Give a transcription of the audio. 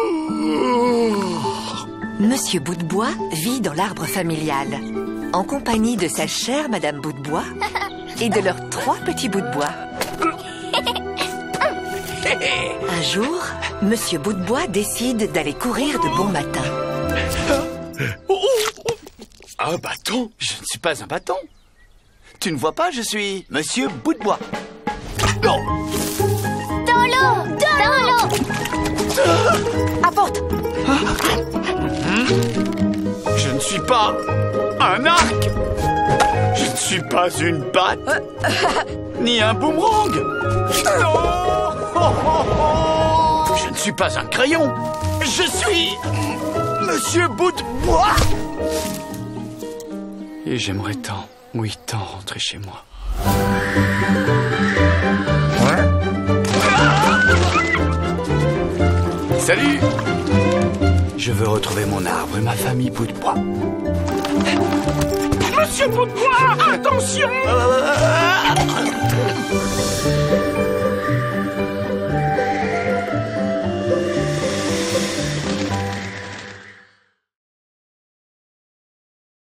Monsieur Bout de Bois vit dans l'arbre familial, en compagnie de sa chère Madame Bout de Bois et de leurs 3 petits bouts de bois. Un jour, Monsieur Bout de Bois décide d'aller courir de bon matin. Un bâton? Je ne suis pas un bâton. Tu ne vois pas, je suis Monsieur Bout de Bois. Dans l'eau! Dans l'eau! Apporte! Je ne suis pas un arc. Je ne suis pas une batte. Ni un boomerang. Non! Je ne suis pas un crayon. Je suis Monsieur Bout de Bois. Et j'aimerais tant, oui tant, rentrer chez moi. Salut! Je veux retrouver mon arbre et ma famille Bout de Bois. Monsieur Bout de Bois, attention!